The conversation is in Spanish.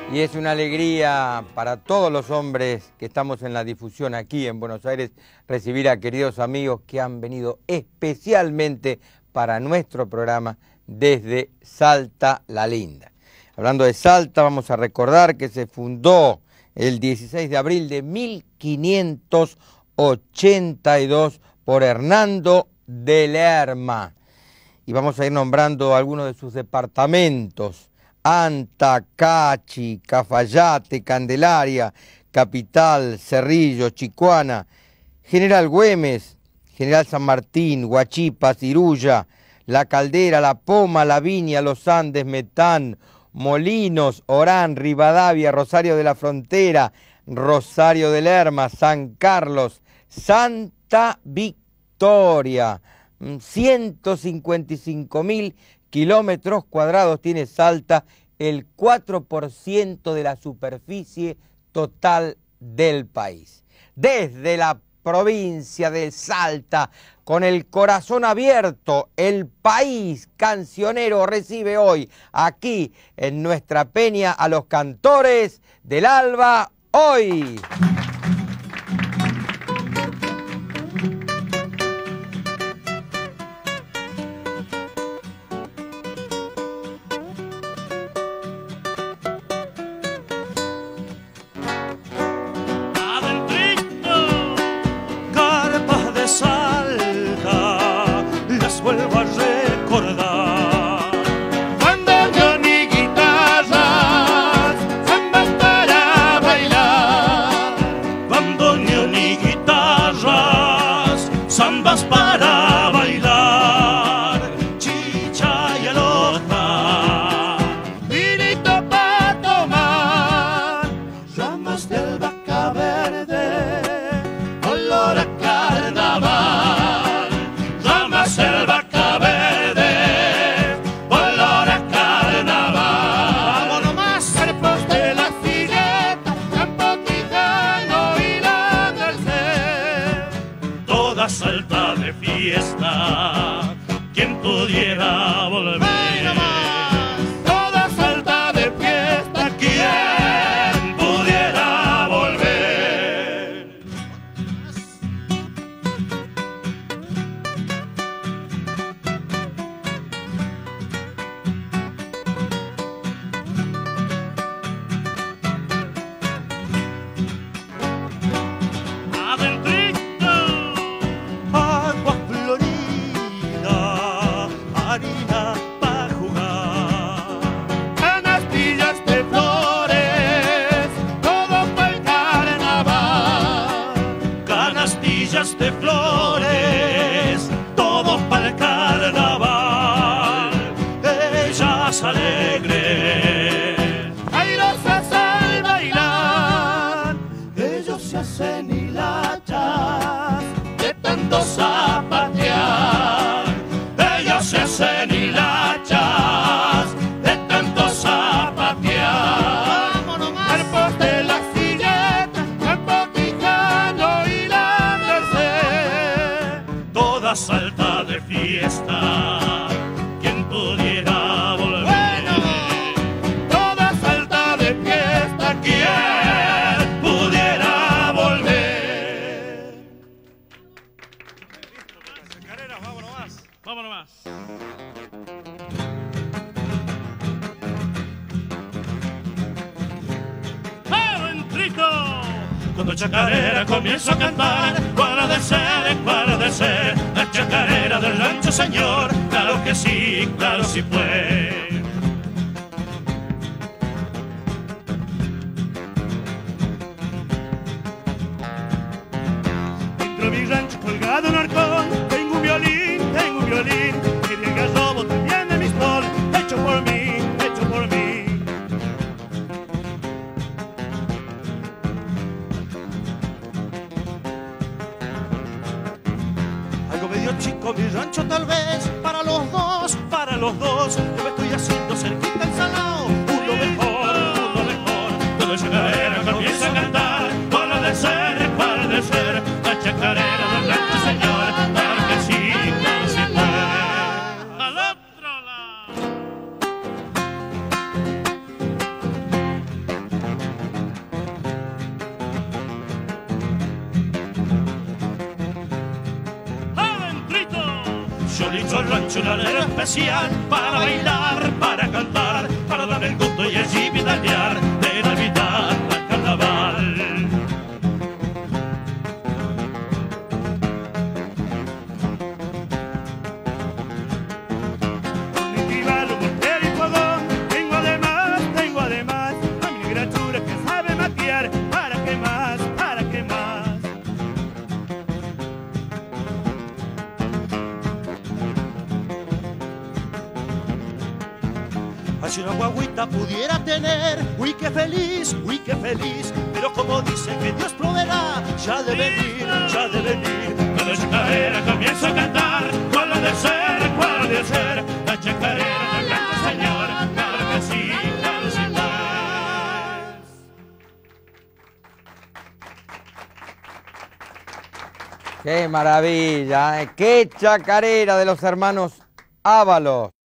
Y es una alegría para todos los hombres que estamos en la difusión aquí en Buenos Aires recibir a queridos amigos que han venido especialmente para nuestro programa desde Salta la Linda. Hablando de Salta, vamos a recordar que se fundó el 16 de abril de 1582 por Hernando de Lerma. Y vamos a ir nombrando algunos de sus departamentos: Anta, Cachi, Cafayate, Candelaria, Capital, Cerrillo, Chicuana, General Güemes, General San Martín, Huachipas, Iruya, La Caldera, La Poma, La Viña, Los Andes, Metán, Molinos, Orán, Rivadavia, Rosario de la Frontera, Rosario de Lerma, San Carlos, Santa Victoria. 155.000 kilómetros cuadrados tiene Salta, el 4% de la superficie total del país. Desde la provincia de Salta, con el corazón abierto, el país cancionero recibe hoy, aquí en nuestra peña, a los cantores del Alba Hoy. Vuelvo a recordar cuando yo ni guitarras, zambas para bailar, cuando yo ni guitarras, zambas para bailar, chicha y alota, vinito para tomar, ramas de albahaca verde, olor a carnaval, ramas de albahaca verde, olor a carnaval. Vámonos más, cuerpos de la Figueta, Campo Quijano y la Merced. Toda Salta de fiesta, quien pudiera volver. Toda Salta de fiesta, quien pudiera volver. Agua florida, harina para jugar, canastillas de flores, todo para el carnaval, canastillas de flores, todo para el carnaval, ellas alegres, airosas al bailar, ellos se hacen hilachas de tanto zapatear, ellos se hacen hilachas de tanto zapatear. Cuerpos de la Silleta, Campo Quijano y la Merced. Toda Salta de fiesta, quien pudiera volver. Toda Salta de fiesta, quien pudiera volver. Chacareras, vámonos más. Vámonos más. ¡Adentrito! Cuando chacarera comienzo a cantar, cuál de ser, la chacarera del rancho señor. Claro que sí fue. Dentro de mi rancho colgado un arcón, tengo un violín, y del garrobo también de mi sol, hecho por mí, hecho por mí. Algo medio chico mi rancho tal vez, para los dos, yo me estoy haciendo cerquita el salao, uno mejor, cuando chacarera comienza a cantar, para de ser, la chacarera del rancho señor, claro que sí fue. Al otro lado. yo dicho rancho, un alero especial para bailar, para cantar, para dar el gusto y allí vidalear de Navidad al carnaval. Tengo además a mi negra chula que sabe maquiar. ¿Para qué más? ¿Para qué más? Si una guaguita pudiera tener, uy qué feliz, pero como dice que Dios proveerá, ya de venir, ya de venir. Cuando la chacarera comienza a cantar, ¿cuál ha de ser, cuál ha de ser? La chacarera del blanco señor, claro que sí, claro sin más. ¡Qué maravilla! ¡Qué chacarera de los hermanos Ábalos!